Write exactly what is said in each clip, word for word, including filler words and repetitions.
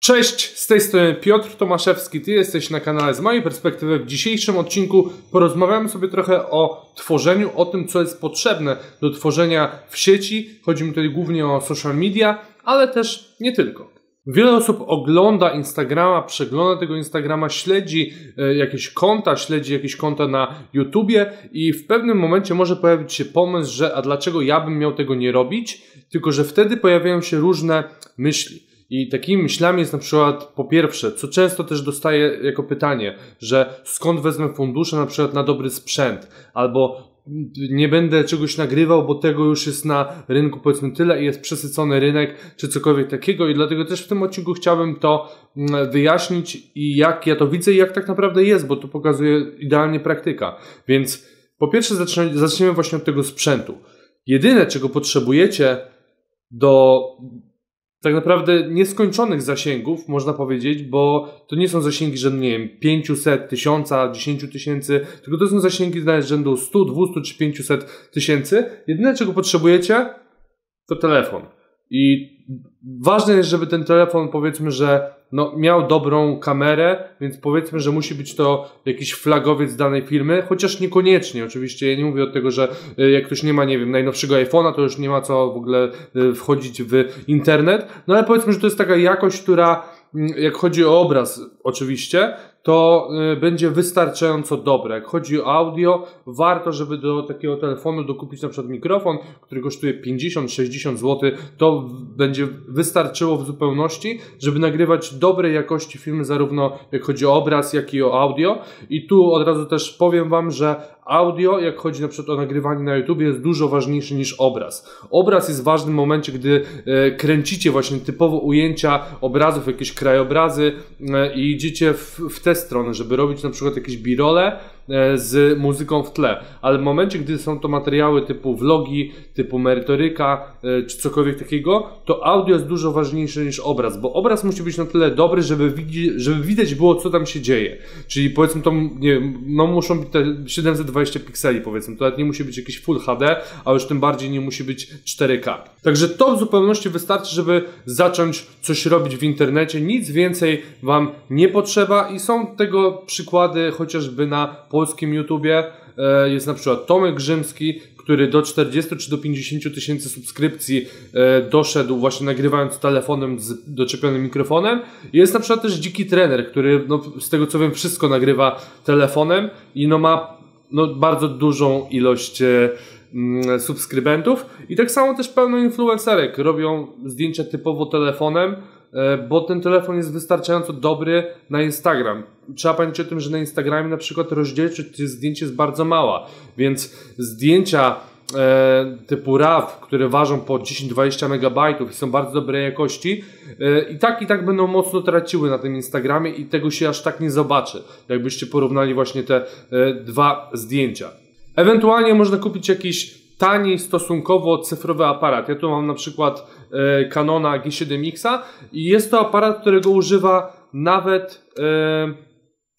Cześć, z tej strony Piotr Tomaszewski, Ty jesteś na kanale Z mojej perspektywy. W dzisiejszym odcinku porozmawiamy sobie trochę o tworzeniu, o tym, co jest potrzebne do tworzenia w sieci. Chodzi mi tutaj głównie o social media, ale też nie tylko. Wiele osób ogląda Instagrama, przegląda tego Instagrama, śledzi e, jakieś konta, śledzi jakieś konta na YouTubie i w pewnym momencie może pojawić się pomysł, że a dlaczego ja bym miał tego nie robić, tylko że wtedy pojawiają się różne myśli. I takimi myślami jest na przykład po pierwsze, co często też dostaję jako pytanie, że skąd wezmę fundusze na przykład na dobry sprzęt, albo nie będę czegoś nagrywał, bo tego już jest na rynku powiedzmy tyle i jest przesycony rynek, czy cokolwiek takiego, i dlatego też w tym odcinku chciałbym to wyjaśnić i jak ja to widzę i jak tak naprawdę jest, bo to pokazuje idealnie praktyka. Więc po pierwsze zaczniemy, zaczniemy właśnie od tego sprzętu. Jedyne, czego potrzebujecie do tak naprawdę nieskończonych zasięgów, można powiedzieć, bo to nie są zasięgi rzędu, nie wiem, pięćset, tysiąc, dziesięć tysięcy, tylko to są zasięgi z rzędu stu, dwustu czy pięciuset tysięcy. Jedyne, czego potrzebujecie, to telefon. I ważne jest, żeby ten telefon, powiedzmy, że no, miał dobrą kamerę, więc powiedzmy, że musi być to jakiś flagowiec danej firmy, chociaż niekoniecznie. Oczywiście ja nie mówię od tego, że jak ktoś nie ma, nie wiem, najnowszego iPhone'a, to już nie ma co w ogóle wchodzić w internet. No ale powiedzmy, że to jest taka jakość, która, jak chodzi o obraz oczywiście, to y, będzie wystarczająco dobre. Jak chodzi o audio, warto, żeby do takiego telefonu dokupić na przykład mikrofon, który kosztuje pięćdziesiąt sześćdziesiąt złotych. To będzie wystarczyło w zupełności, żeby nagrywać dobrej jakości filmy, zarówno jak chodzi o obraz, jak i o audio. I tu od razu też powiem Wam, że audio, jak chodzi na przykład o nagrywanie na YouTube, jest dużo ważniejszy niż obraz. Obraz jest ważny w momencie, gdy e, kręcicie właśnie typowo ujęcia obrazów, jakieś krajobrazy e, i idziecie w, w tę stronę, żeby robić na przykład jakieś b-rolle e, z muzyką w tle. Ale w momencie, gdy są to materiały typu vlogi, typu merytoryka e, czy cokolwiek takiego, to audio jest dużo ważniejsze niż obraz, bo obraz musi być na tyle dobry, żeby, widzi, żeby widać było, co tam się dzieje. Czyli powiedzmy to, nie wiem, no muszą być te siedemset dwadzieścia pikseli, powiedzmy, to nawet nie musi być jakiś Full H D, a już tym bardziej nie musi być cztery K. Także to w zupełności wystarczy, żeby zacząć coś robić w internecie, nic więcej Wam nie potrzeba i są tego przykłady chociażby na polskim YouTubie. Jest na przykład Tomek Grzymski, który do czterdziestu czy do pięćdziesięciu tysięcy subskrypcji e, doszedł właśnie nagrywając telefonem z doczepionym mikrofonem. Jest na przykład też Dziki Trener, który no, z tego co wiem wszystko nagrywa telefonem i no ma no, bardzo dużą ilość e, mm, subskrybentów. I tak samo też pełno influencerek robią zdjęcia typowo telefonem, e, bo ten telefon jest wystarczająco dobry na Instagram. Trzeba pamiętać o tym, że na Instagramie na przykład rozdzielczość zdjęć jest bardzo mała, więc zdjęcia e, typu RAW, które ważą po dziesięć dwadzieścia megabajtów i są bardzo dobrej jakości, e, i tak i tak będą mocno traciły na tym Instagramie i tego się aż tak nie zobaczy, jakbyście porównali właśnie te e, dwa zdjęcia. Ewentualnie można kupić jakiś tani stosunkowo cyfrowy aparat. Ja tu mam na przykład e, Canona G siedem X i jest to aparat, którego używa nawet e,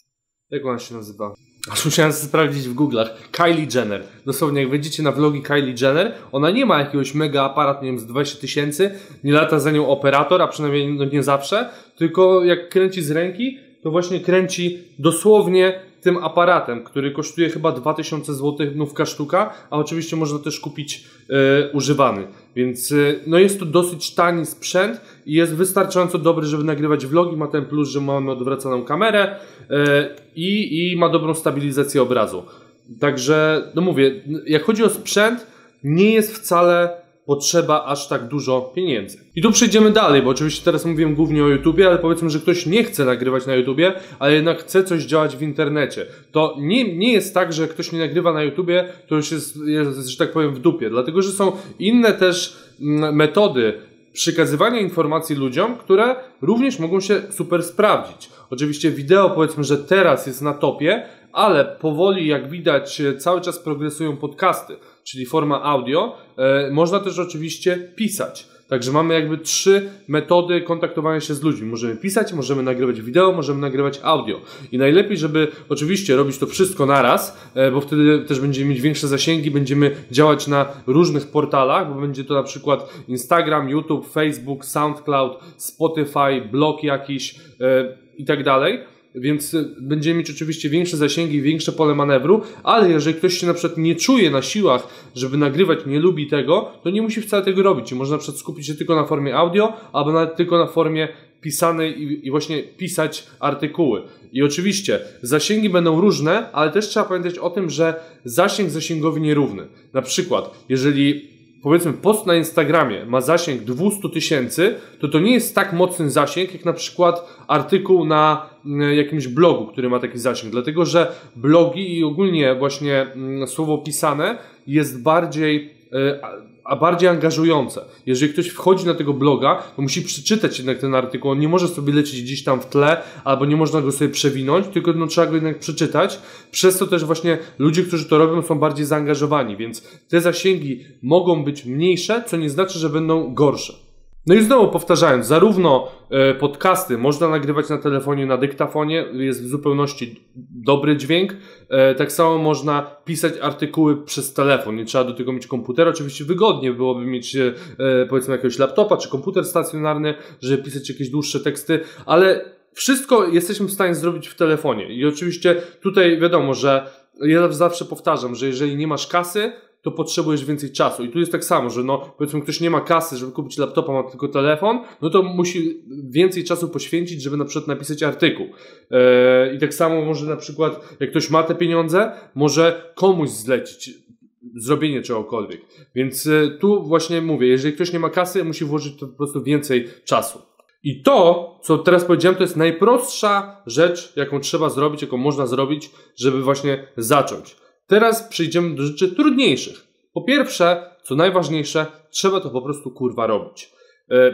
jak ona się nazywa? Aż musiałem sprawdzić w Google'ach. Kylie Jenner. Dosłownie, jak wejdziecie na vlogi Kylie Jenner, ona nie ma jakiegoś mega aparatu, nie wiem, z dwadzieścia tysięcy, nie lata za nią operator, a przynajmniej no nie zawsze, tylko jak kręci z ręki, to właśnie kręci dosłownie tym aparatem, który kosztuje chyba dwa tysiące złotych, nówka sztuka, a oczywiście można też kupić e, używany. Więc e, no jest to dosyć tani sprzęt i jest wystarczająco dobry, żeby nagrywać vlogi. Ma ten plus, że mamy odwracaną kamerę e, i, i ma dobrą stabilizację obrazu. Także, no mówię, jak chodzi o sprzęt, nie jest wcale potrzeba aż tak dużo pieniędzy. I tu przejdziemy dalej, bo oczywiście teraz mówiłem głównie o YouTubie, ale powiedzmy, że ktoś nie chce nagrywać na YouTubie, ale jednak chce coś działać w internecie. To nie, nie jest tak, że ktoś nie nagrywa na YouTubie, to już jest, jest, że tak powiem, w dupie. Dlatego, że są inne też metody przekazywania informacji ludziom, które również mogą się super sprawdzić. Oczywiście wideo, powiedzmy, że teraz jest na topie, ale powoli, jak widać, cały czas progresują podcasty, czyli forma audio. E, można też oczywiście pisać. Także mamy jakby trzy metody kontaktowania się z ludźmi. Możemy pisać, możemy nagrywać wideo, możemy nagrywać audio. I najlepiej, żeby oczywiście robić to wszystko naraz, bo wtedy też będziemy mieć większe zasięgi, będziemy działać na różnych portalach, bo będzie to na przykład Instagram, YouTube, Facebook, SoundCloud, Spotify, blog jakiś e, i tak dalej. Więc będziemy mieć oczywiście większe zasięgi, większe pole manewru, ale jeżeli ktoś się na przykład nie czuje na siłach, żeby nagrywać, nie lubi tego, to nie musi wcale tego robić. I można na przykład skupić się tylko na formie audio, albo nawet tylko na formie pisanej i, i właśnie pisać artykuły. I oczywiście zasięgi będą różne, ale też trzeba pamiętać o tym, że zasięg zasięgowi nierówny. Na przykład, jeżeli powiedzmy post na Instagramie ma zasięg dwieście tysięcy, to to nie jest tak mocny zasięg, jak na przykład artykuł na jakimś blogu, który ma taki zasięg. Dlatego, że blogi i ogólnie właśnie słowo pisane jest bardziej, a bardziej angażujące. Jeżeli ktoś wchodzi na tego bloga, to musi przeczytać jednak ten artykuł. On nie może sobie lecieć gdzieś tam w tle, albo nie można go sobie przewinąć, tylko no, trzeba go jednak przeczytać. Przez to też właśnie ludzie, którzy to robią, są bardziej zaangażowani, więc te zasięgi mogą być mniejsze, co nie znaczy, że będą gorsze. No i znowu powtarzając, zarówno e, podcasty można nagrywać na telefonie, na dyktafonie, jest w zupełności dobry dźwięk, e, tak samo można pisać artykuły przez telefon, nie trzeba do tego mieć komputera, oczywiście wygodnie byłoby mieć e, powiedzmy jakiegoś laptopa czy komputer stacjonarny, żeby pisać jakieś dłuższe teksty, ale wszystko jesteśmy w stanie zrobić w telefonie i oczywiście tutaj wiadomo, że ja zawsze powtarzam, że jeżeli nie masz kasy, to potrzebujesz więcej czasu. I tu jest tak samo, że no, powiedzmy ktoś nie ma kasy, żeby kupić laptopa, ma tylko telefon, no to musi więcej czasu poświęcić, żeby na przykład napisać artykuł. Eee, I tak samo może na przykład, jak ktoś ma te pieniądze, może komuś zlecić zrobienie czegokolwiek. Więc e, tu właśnie mówię, jeżeli ktoś nie ma kasy, musi włożyć to po prostu więcej czasu. I to, co teraz powiedziałem, to jest najprostsza rzecz, jaką trzeba zrobić, jaką można zrobić, żeby właśnie zacząć. Teraz przejdziemy do rzeczy trudniejszych. Po pierwsze, co najważniejsze, trzeba to po prostu kurwa robić. Yy,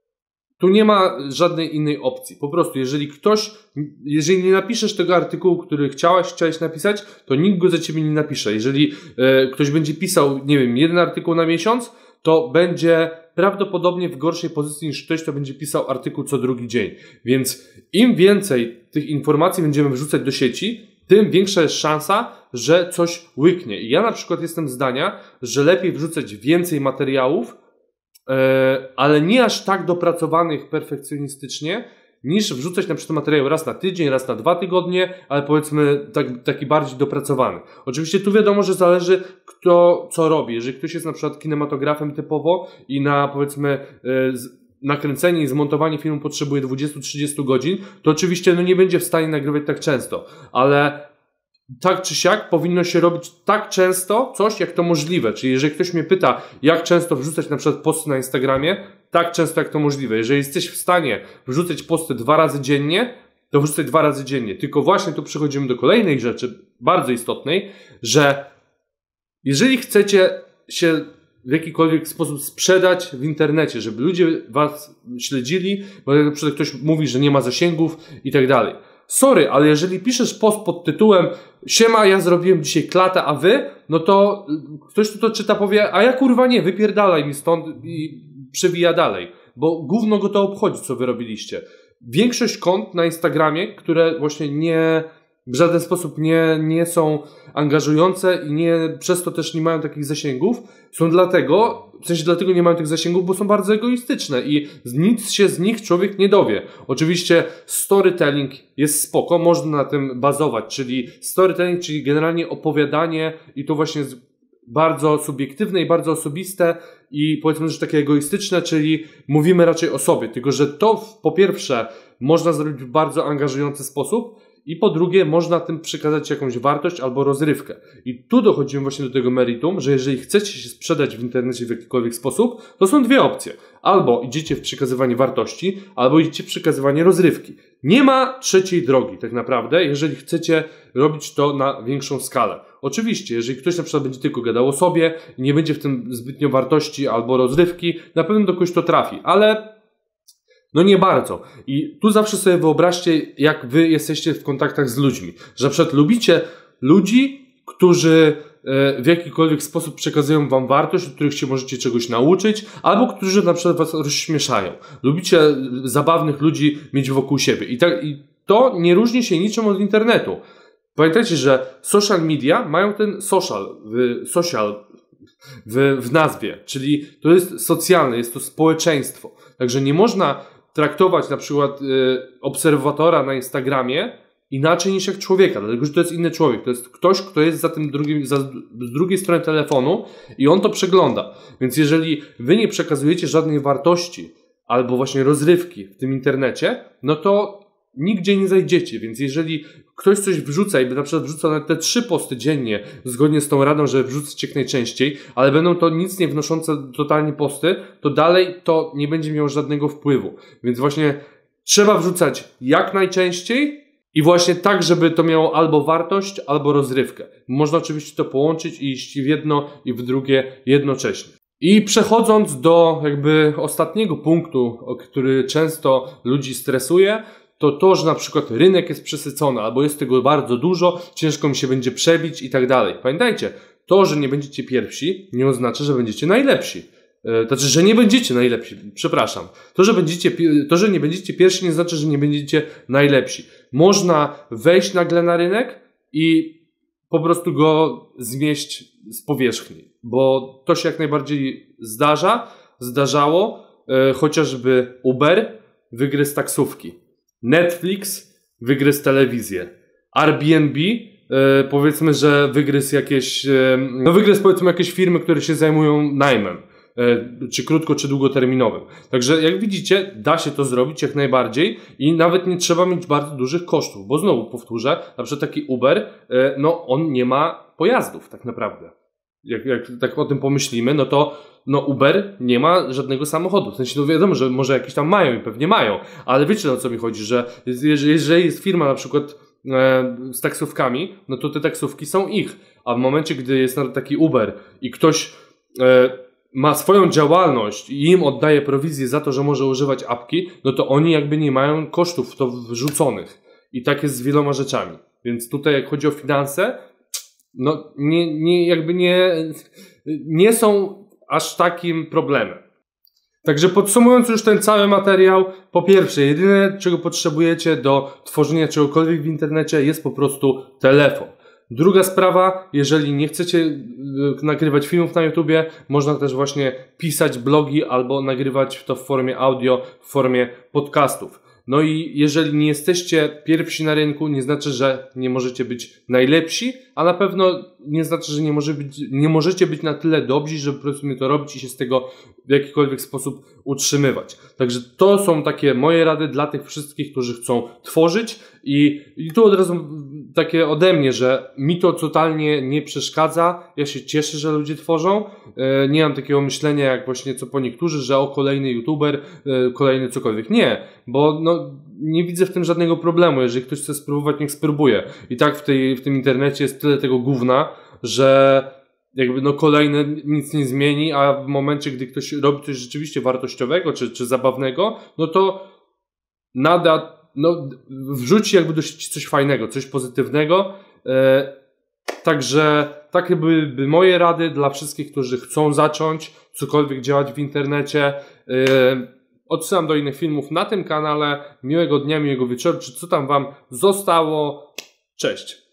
tu nie ma żadnej innej opcji. Po prostu, jeżeli ktoś, jeżeli nie napiszesz tego artykułu, który chciałeś, chciałeś napisać, to nikt go za ciebie nie napisze. Jeżeli yy, ktoś będzie pisał, nie wiem, jeden artykuł na miesiąc, to będzie prawdopodobnie w gorszej pozycji niż ktoś, kto będzie pisał artykuł co drugi dzień. Więc im więcej tych informacji będziemy wrzucać do sieci, tym większa jest szansa, że coś łyknie. I ja na przykład jestem zdania, że lepiej wrzucać więcej materiałów, yy, ale nie aż tak dopracowanych perfekcjonistycznie, niż wrzucać na przykład materiał raz na tydzień, raz na dwa tygodnie, ale powiedzmy tak, taki bardziej dopracowany. Oczywiście tu wiadomo, że zależy kto co robi. Jeżeli ktoś jest na przykład kinematografem typowo i na powiedzmy yy, nakręcenie i zmontowanie filmu potrzebuje dwadzieścia do trzydziestu godzin, to oczywiście no, nie będzie w stanie nagrywać tak często, ale tak czy siak powinno się robić tak często coś, jak to możliwe. Czyli jeżeli ktoś mnie pyta, jak często wrzucać na przykład posty na Instagramie, tak często jak to możliwe. Jeżeli jesteś w stanie wrzucać posty dwa razy dziennie, to wrzucaj dwa razy dziennie. Tylko właśnie tu przechodzimy do kolejnej rzeczy, bardzo istotnej, że jeżeli chcecie się w jakikolwiek sposób sprzedać w internecie, żeby ludzie was śledzili, bo na przykład ktoś mówi, że nie ma zasięgów i tak dalej. Sorry, ale jeżeli piszesz post pod tytułem siema, ja zrobiłem dzisiaj klatę, a wy? No to ktoś tu to czyta, powie, a ja kurwa nie, wypierdalaj mi stąd i przewija dalej. Bo gówno go to obchodzi, co wy robiliście. Większość kont na Instagramie, które właśnie nie w żaden sposób nie, nie są angażujące i nie, przez to też nie mają takich zasięgów, są dlatego, w sensie dlatego nie mają tych zasięgów, bo są bardzo egoistyczne i nic się z nich człowiek nie dowie. Oczywiście storytelling jest spoko, można na tym bazować, czyli storytelling, czyli generalnie opowiadanie i to właśnie jest bardzo subiektywne i bardzo osobiste i powiedzmy, że takie egoistyczne, czyli mówimy raczej o sobie, tylko że to po pierwsze można zrobić w bardzo angażujący sposób, i po drugie, można tym przekazać jakąś wartość albo rozrywkę. I tu dochodzimy właśnie do tego meritum, że jeżeli chcecie się sprzedać w internecie w jakikolwiek sposób, to są dwie opcje. Albo idziecie w przekazywanie wartości, albo idziecie w przekazywanie rozrywki. Nie ma trzeciej drogi tak naprawdę, jeżeli chcecie robić to na większą skalę. Oczywiście, jeżeli ktoś na przykład będzie tylko gadał o sobie i nie będzie w tym zbytnio wartości albo rozrywki, na pewno do kogoś to trafi, ale no nie bardzo. I tu zawsze sobie wyobraźcie, jak wy jesteście w kontaktach z ludźmi. Że na przykład lubicie ludzi, którzy w jakikolwiek sposób przekazują wam wartość, od których się możecie czegoś nauczyć, albo którzy na przykład was rozśmieszają. Lubicie zabawnych ludzi mieć wokół siebie. I, tak, i to nie różni się niczym od internetu. Pamiętajcie, że social media mają ten social, w, social w, w nazwie, czyli to jest socjalne, jest to społeczeństwo. Także nie można traktować na przykład y, obserwatora na Instagramie inaczej niż jak człowieka, dlatego że to jest inny człowiek, to jest ktoś, kto jest za tym drugim, za, z drugiej strony telefonu i on to przegląda. Więc jeżeli wy nie przekazujecie żadnej wartości albo właśnie rozrywki w tym internecie, no to nigdzie nie zajdziecie, więc jeżeli ktoś coś wrzuca i na przykład wrzuca nawet te trzy posty dziennie, zgodnie z tą radą, że wrzucać jak najczęściej, ale będą to nic nie wnoszące totalnie posty, to dalej to nie będzie miało żadnego wpływu. Więc właśnie trzeba wrzucać jak najczęściej i właśnie tak, żeby to miało albo wartość, albo rozrywkę. Można oczywiście to połączyć i iść w jedno i w drugie jednocześnie. I przechodząc do jakby ostatniego punktu, który często ludzi stresuje, to to, że na przykład rynek jest przesycony, albo jest tego bardzo dużo, ciężko mi się będzie przebić i tak dalej. Pamiętajcie, to, że nie będziecie pierwsi, nie oznacza, że będziecie najlepsi. To znaczy, że nie będziecie najlepsi, przepraszam. To, że będziecie, to, że nie będziecie pierwsi, nie znaczy, że nie będziecie najlepsi. Można wejść nagle na rynek i po prostu go zmieść z powierzchni, bo to się jak najbardziej zdarza, zdarzało, e, chociażby Uber wygryzł taksówki. Netflix wygryzł telewizję. Airbnb e, powiedzmy, że wygryzł jakieś e, no wygryzł powiedzmy jakieś firmy, które się zajmują najmem, e, czy krótko, czy długoterminowym. Także jak widzicie, da się to zrobić jak najbardziej i nawet nie trzeba mieć bardzo dużych kosztów, bo znowu powtórzę, na przykład taki Uber, e, no on nie ma pojazdów tak naprawdę. Jak, jak tak o tym pomyślimy, no to no Uber nie ma żadnego samochodu. W sensie, no wiadomo, że może jakieś tam mają i pewnie mają, ale wiecie, o co mi chodzi, że jeżeli jest firma na przykład e, z taksówkami, no to te taksówki są ich, a w momencie, gdy jest taki Uber i ktoś e, ma swoją działalność i im oddaje prowizję za to, że może używać apki, no to oni jakby nie mają kosztów w to wrzuconych. I tak jest z wieloma rzeczami. Więc tutaj jak chodzi o finanse, no nie, nie jakby nie, nie są aż takim problemem. Także podsumując już ten cały materiał, po pierwsze, jedyne czego potrzebujecie do tworzenia czegokolwiek w internecie jest po prostu telefon. Druga sprawa, jeżeli nie chcecie nagrywać filmów na YouTubie, można też właśnie pisać blogi albo nagrywać to w formie audio, w formie podcastów. No i jeżeli nie jesteście pierwsi na rynku, nie znaczy, że nie możecie być najlepsi, a na pewno nie znaczy, że nie, może być, nie możecie być na tyle dobrzy, żeby po prostu to robić i się z tego w jakikolwiek sposób utrzymywać. Także to są takie moje rady dla tych wszystkich, którzy chcą tworzyć i, i tu od razu takie ode mnie, że mi to totalnie nie przeszkadza. Ja się cieszę, że ludzie tworzą. E, nie mam takiego myślenia jak właśnie co po niektórzy, że o kolejny youtuber, e, kolejny cokolwiek. Nie, bo no nie widzę w tym żadnego problemu. Jeżeli ktoś chce spróbować, niech spróbuje. I tak w, tej, w tym internecie jest tyle tego gówna, że jakby no kolejne nic nie zmieni, a w momencie, gdy ktoś robi coś rzeczywiście wartościowego czy, czy zabawnego, no to nada, no wrzuci jakby do sieci coś fajnego, coś pozytywnego. E, także takie były moje rady dla wszystkich, którzy chcą zacząć cokolwiek działać w internecie. E, Odsyłam do innych filmów na tym kanale. Miłego dnia, miłego wieczoru, czy co tam wam zostało. Cześć!